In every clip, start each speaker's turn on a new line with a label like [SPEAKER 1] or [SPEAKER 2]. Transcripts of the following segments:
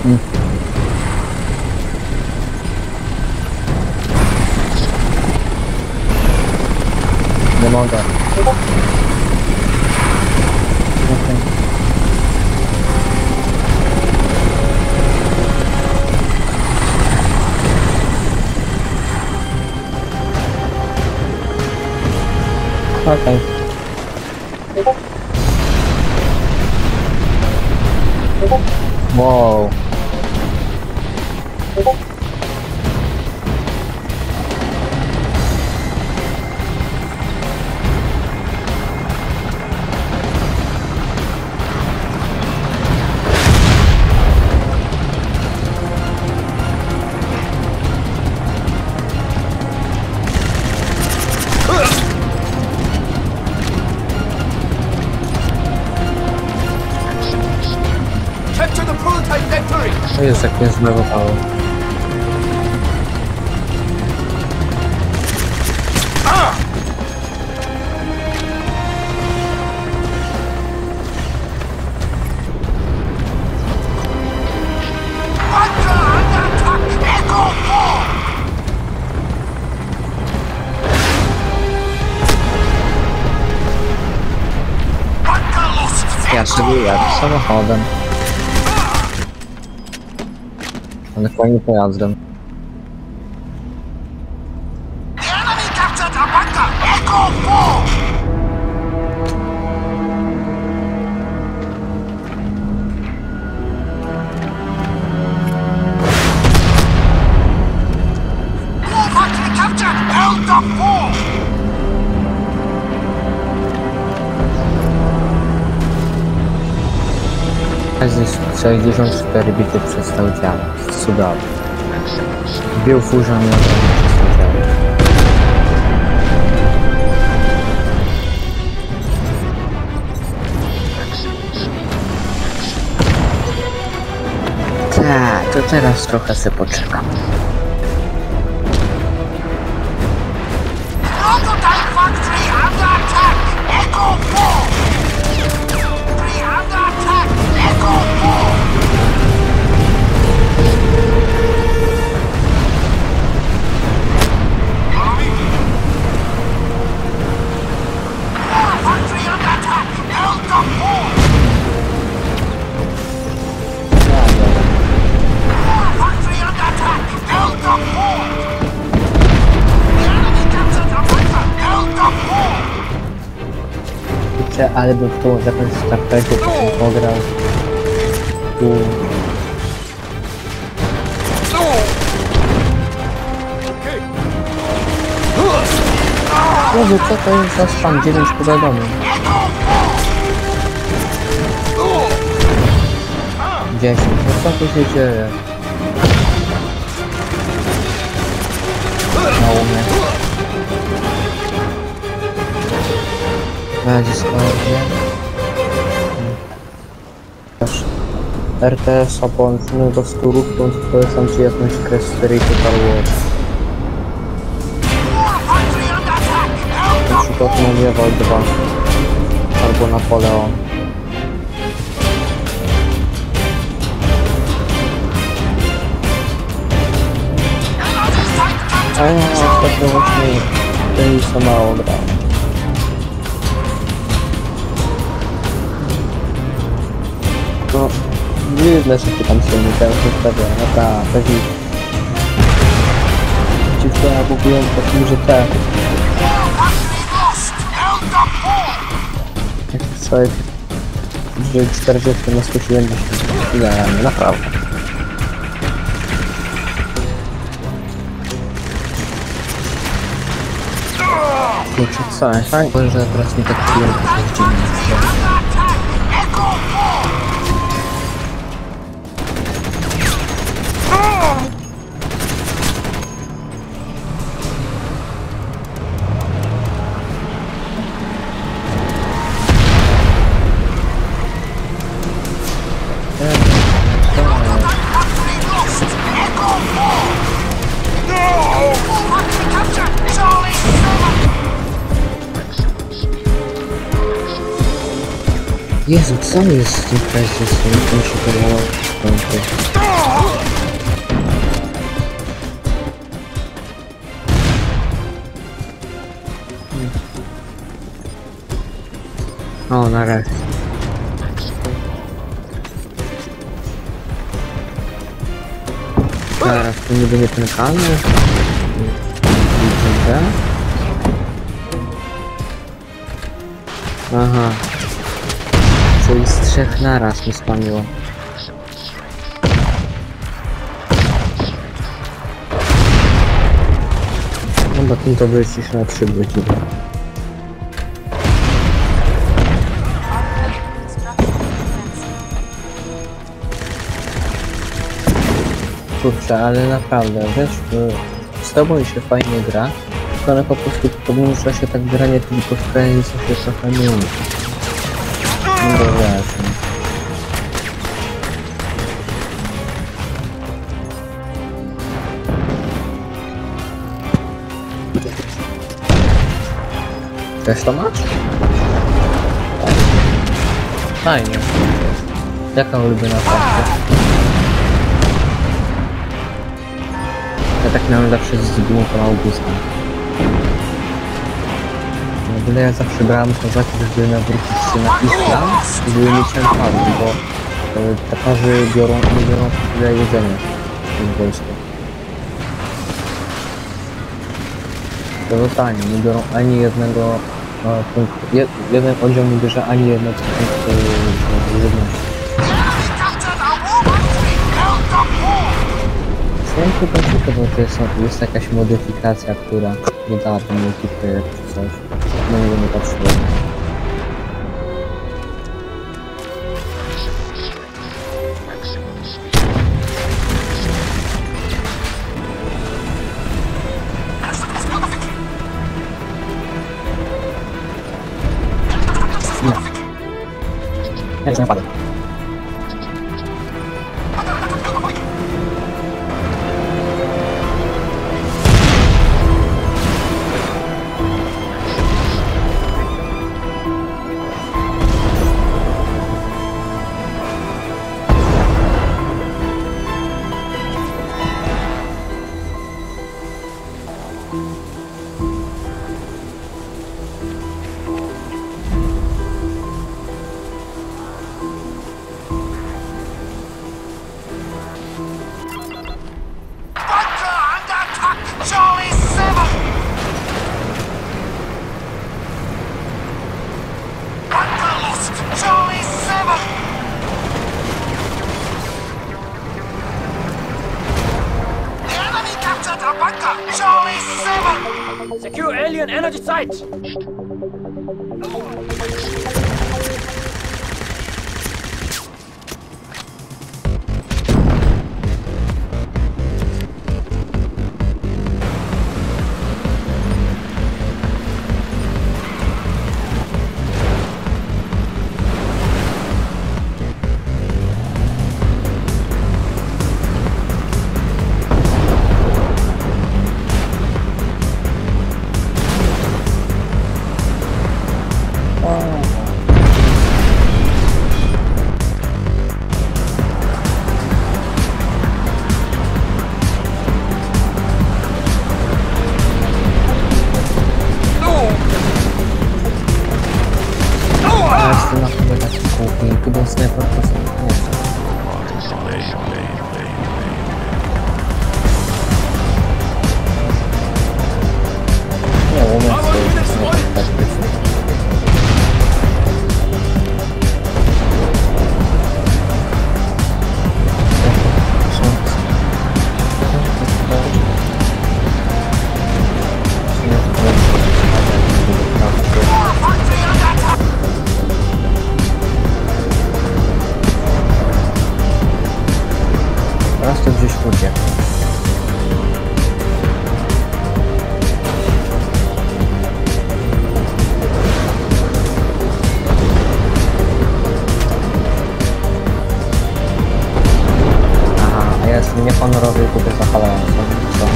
[SPEAKER 1] Nie mogę. Okej. Wow. To jest jak mnie zlewowało. Ja sobie jadę samochodem. Ale fajnie pojazdem. Jest 64 bity przestał działać. Cudownie. Bill Fusion i przestał działać. Tak, to teraz trochę se poczekam. Ale bym w tą jakąś starterkę pograł. Boże, co to jest za spam? 9 powiadomień. 10. No co tu się dzieje? Mało mnie. Będzie składnie. RTS-a połączonego z turówką, to polecam ci jakąś grę z serii Total War. Na przykład Medieval 2 albo Napoleon. A ja ostatnio właśnie tenisa mało grałem. No, dziwne rzeczy tam się nie teraz ustawia, no tak, taki... Ci w to ja kupiłem takim, że tak. Jak sobie... Że 40 na 170, idealnie, naprawdę. Kurczę, co? Fajnie, że teraz mi tak klient to dziwnie. Jezu, co jest z tym Crysis? Nie wiem, się podobało. O, nareszcie. Teraz to niby nie ten kanał. Aha. Czyli z 3 naraz mi spamiło. No bo tym to wycisz na 3 godziny. Kurczę, ale naprawdę, wiesz, z tobą się fajnie gra, ale po prostu pomimo, że się tak granie tylko wkręci, co się trochę nie umie. No to właśnie. Też to masz? Fajnie. Jaka ulubiona karta? Ja tak miałem zawsze z Długą Augusta. W ogóle ja zawsze brałem kozaki, żeby nawrócić się na islam i były mieciami parzy, bo te parzy nie biorą tyle jedzenia w wojsku. To totalnie, nie biorą ani jednego punktu. Jeden oddział nie bierze ani jednego punktu żywności. Są tylko ciekawe, bo to jest jakaś modyfikacja, która dodała ten multiplayer czy coś. No nie wiem, nie patrzyłem. Nie, ja nie padł.
[SPEAKER 2] Secure alien energy site!
[SPEAKER 1] Teraz to gdzieś pójdzie. Aha, a ja jestem niehonorowy i tutaj zapalałem sobie. Co?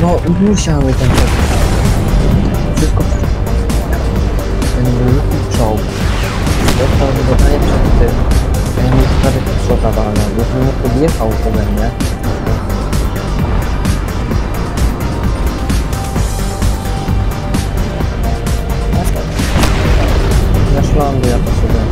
[SPEAKER 1] No, musiały ten wszystko ten wielki czołg dostał wygodanie przed tym, ja mu prawie przodawano, bo mu podjechał pode mnie. Ja szlądy, ja to sobie.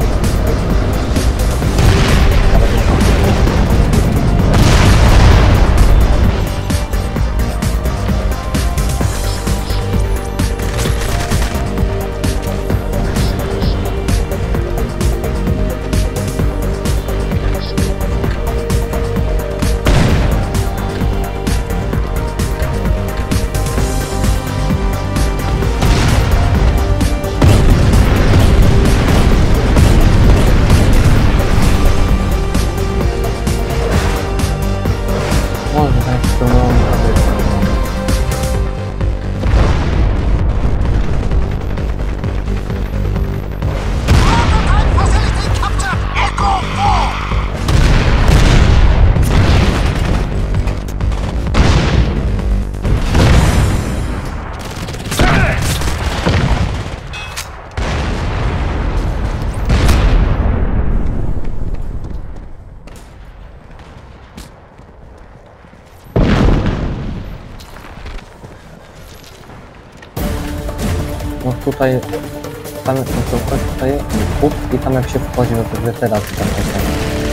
[SPEAKER 1] No tutaj, tam jak to wchodzi, tutaj but i tam jak się wchodzi do tych wentylacje tam czekają.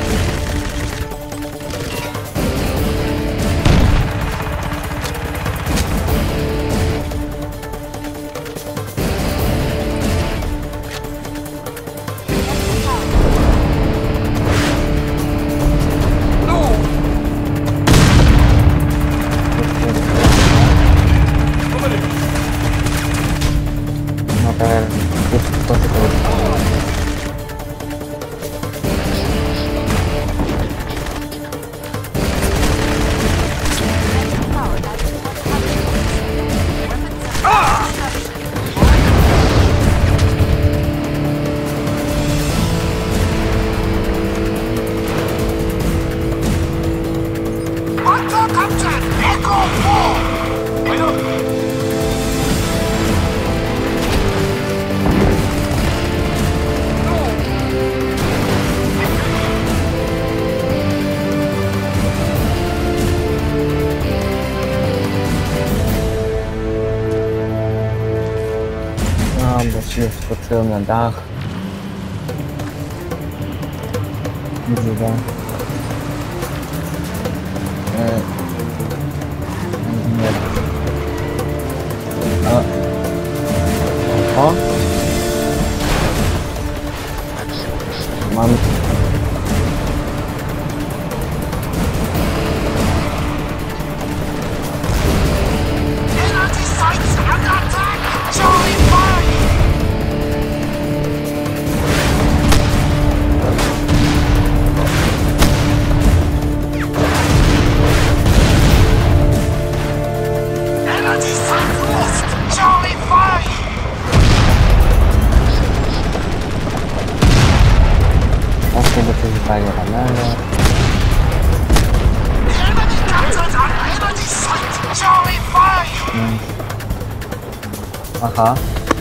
[SPEAKER 1] Bo się wskoczyłem na dach. Możliwe. Nie. O! Mam... Bo to zupełnie rannego. Aha.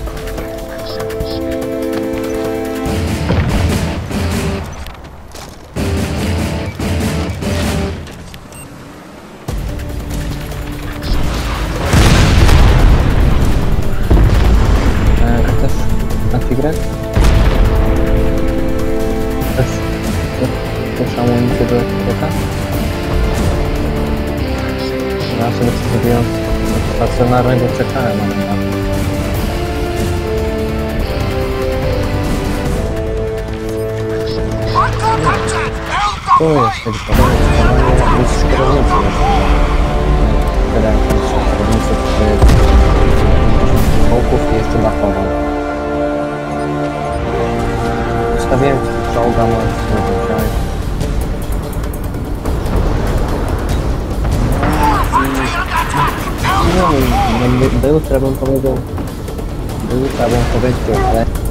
[SPEAKER 1] Chcesz na figrę? Chcesz amunicję do etykieta? Ja sobie zrobiłem stacjonarnego czekałem na mnie. Tu jest helikopter, jest szkodownicy. Wydaje mi się, że szkodownicy czołgów i jeszcze dachował. Ustawiłem ci czołga, możesz sobie wziąć. No, do jutra bym powiedział, ale